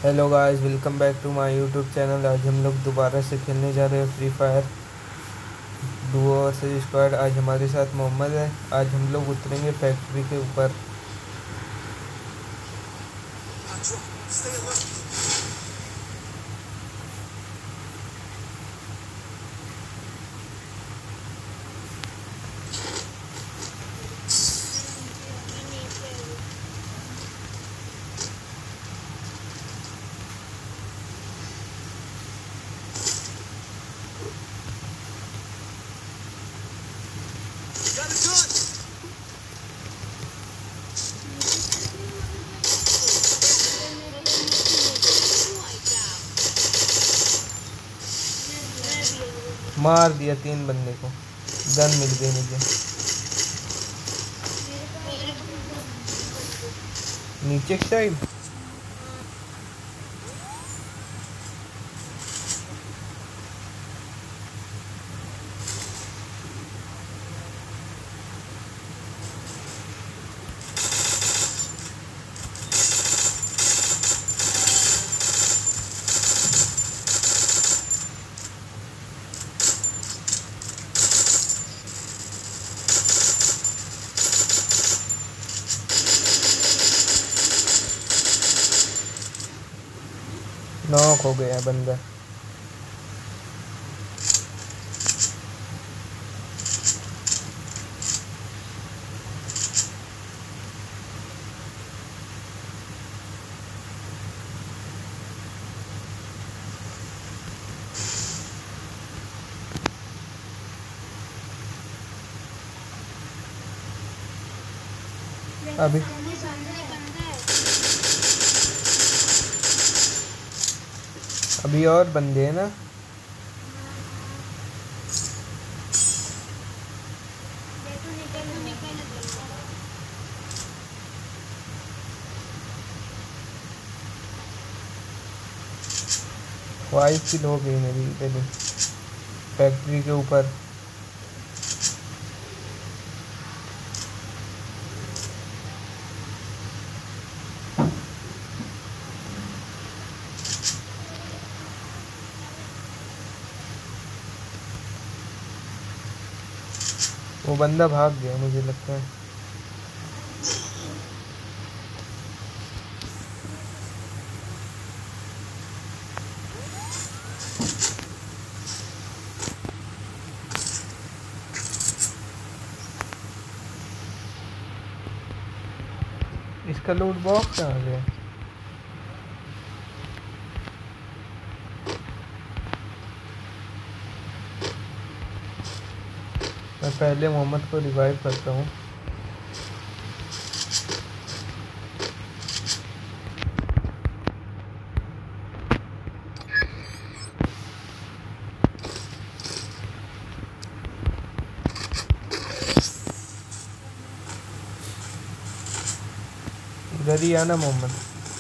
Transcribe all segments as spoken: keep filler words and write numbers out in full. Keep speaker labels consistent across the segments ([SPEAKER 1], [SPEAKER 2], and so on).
[SPEAKER 1] Hello guys, welcome back to my YouTube channel. आज हम लोग दोबारा से खेलने जा रहे हैं Free Fire duo versus squad. आज हमारे साथ मोहम्मद है। आज हम लोग उतरेंगे फैक्ट्री के ऊपर। मार दिया तीन बंदे को। गन मिल गई मुझे। नीचे की साइड नॉक हो गया बंदा। अभी अभी और बंदे हैं ना। फाइव किल हो गई मेरी पहले फैक्ट्री के ऊपर। वो बंदा भाग गया मुझे लगता है। इसका लूट बॉक्स कहाँ गया? मैं पहले मोहम्मद को रिवाइव करता हूँ। इधर ही आना मोहम्मद।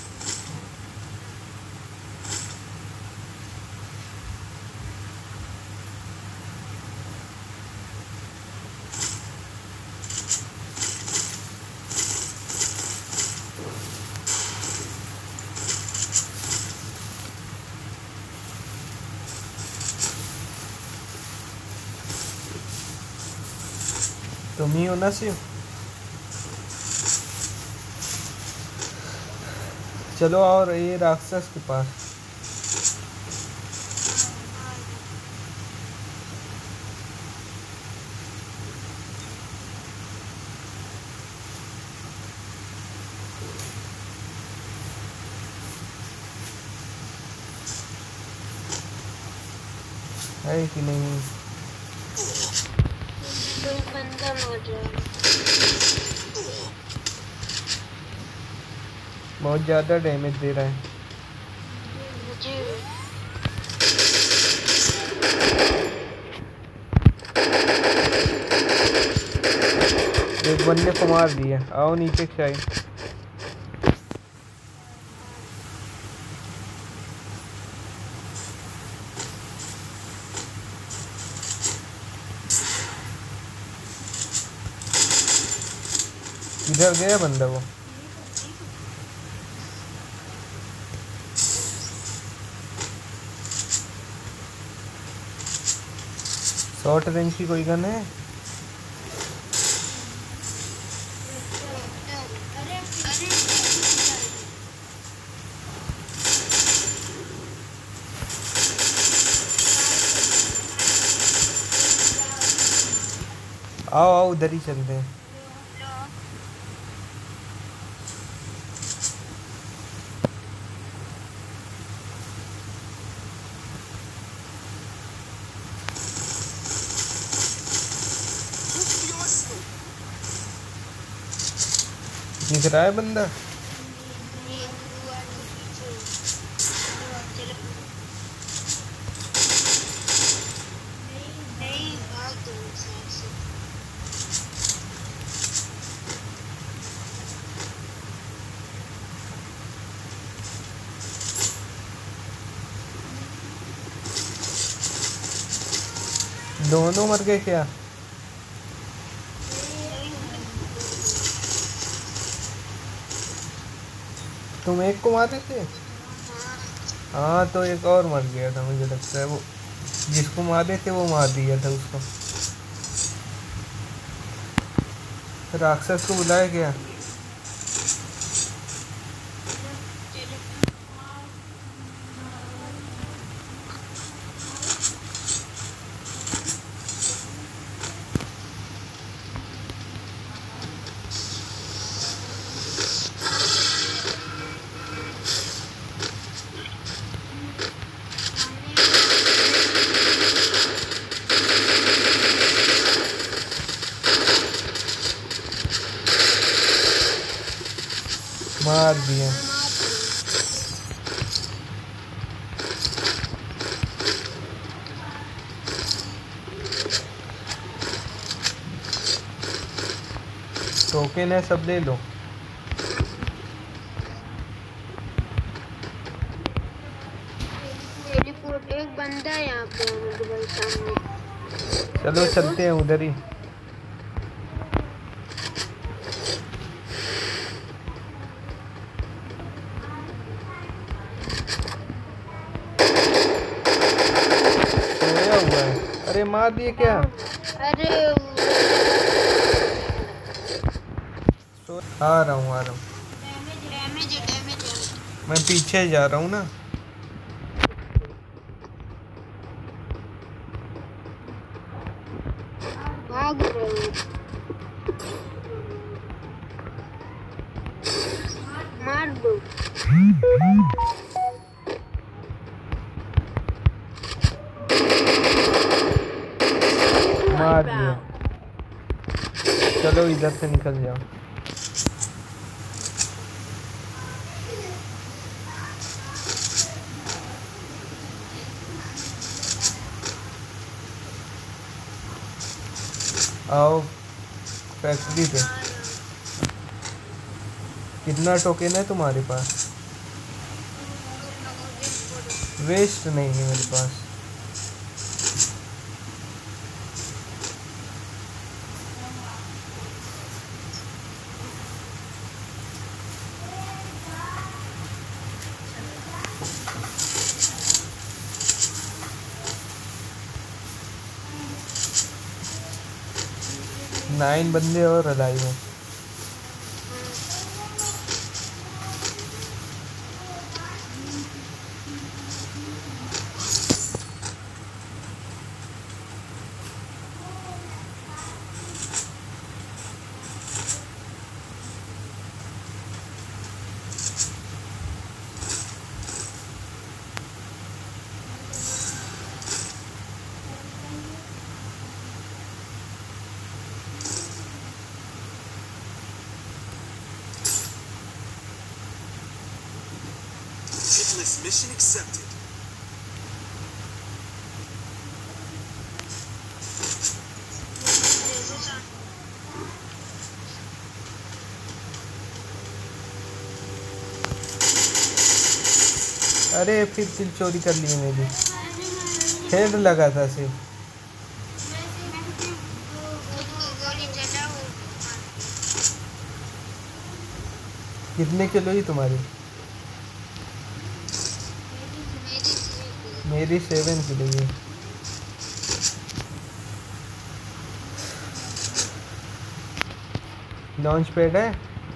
[SPEAKER 1] तुम ही हो ना सिर्फ। चलो और ये राक्षस के पास। है कि नहीं?
[SPEAKER 2] बंदा मौजूद
[SPEAKER 1] बहुत ज़्यादा डैमेज दे रहा है।
[SPEAKER 2] मुझे
[SPEAKER 1] एक बंदे को मार दिया। आओ नीचे की साइड। इधर गया बंदा वो। शॉर्ट रेंज की कोई गन है? आओ आओ उधर ही चलते हैं। दिख रहा है बंदा? दोनों मर गए क्या? तुम एक को मारे थे? हाँ तो एक और मर गया था, मुझे लगता है। वो जिसको मारे थे वो मार दिया था उसको। राक्षस को बुलाया गया। मार दिया। टोकन है, सब ले लो।
[SPEAKER 2] एक बंदा है यहाँ पे हमारे भाई सामने।
[SPEAKER 1] चलो चलते हैं उधर ही। सोया हुआ है। अरे मार दिए क्या?
[SPEAKER 2] अरे
[SPEAKER 1] आ रहा हूँ आ रहा हूँ।
[SPEAKER 2] डैमेज है, डैमेज है।
[SPEAKER 1] मैं पीछे जा रहा हूँ ना।
[SPEAKER 2] भाग रहे हो। मार दो।
[SPEAKER 1] मार दिया। चलो इधर से निकल जाओ। आओ फैक्ट्री पे। कितना टोकन है तुम्हारे पास? वेस्ट नहीं है मेरे पास। नाइन बंदे और अलाइव हैं।
[SPEAKER 3] Mission accepted.
[SPEAKER 1] अरे फिर किल चोरी कर ली मेरी। हेड लगा था सिर्फ। कितने किलो ही तुम्हारी? मेरी सेवन किलो ही। लॉन्च पैड है।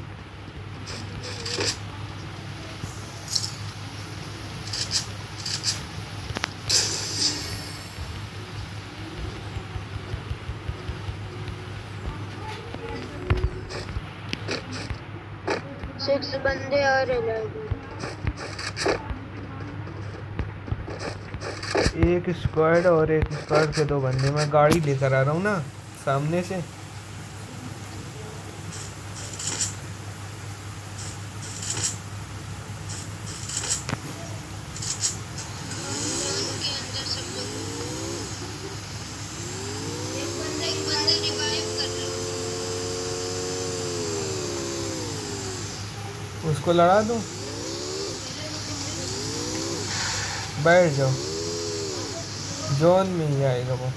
[SPEAKER 2] सिक्स बंदे आ रहे हैं।
[SPEAKER 1] एक स्क्वाड और एक स्क्वाड के दो बंदे। मैं गाड़ी लेकर आ रहा हूँ ना सामने से। उसको लड़ा दो, बैठ जाओ, जोन में ही आएगा वो।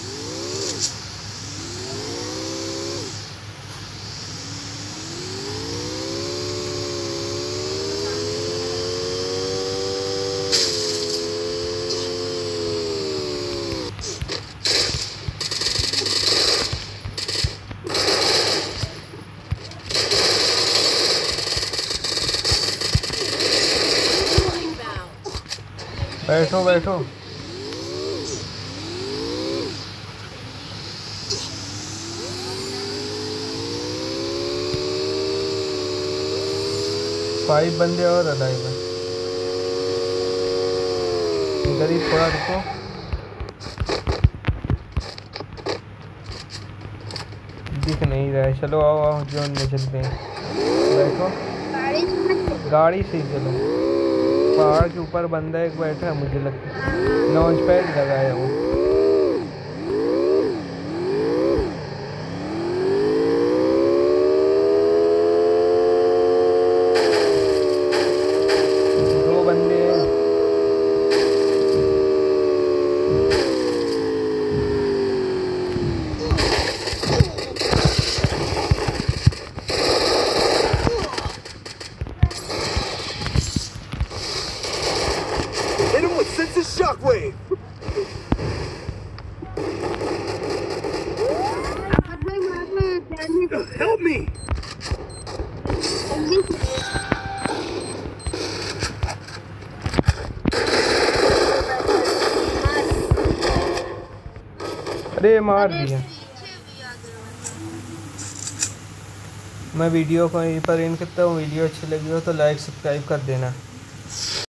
[SPEAKER 1] बैठो बैठो। फाइव बंदे और अलाइव है। इधर ही थोड़ा रुको। दिख नहीं रहा है। चलो आओ आओ जोन में चलते हैं। बैठो गाड़ी से ही चलो। पहाड़ के ऊपर बंदा एक बैठा है, मुझे लगता है लॉन्च पैड लगाया वो। दो बंदे हैं।
[SPEAKER 3] Sense a shockwave. Help me.
[SPEAKER 1] अरे मार दिया। मैं वीडियो को यहीं पर एंड करता हूँ। वीडियो अच्छी लगी हो तो लाइक सब्सक्राइब कर देना।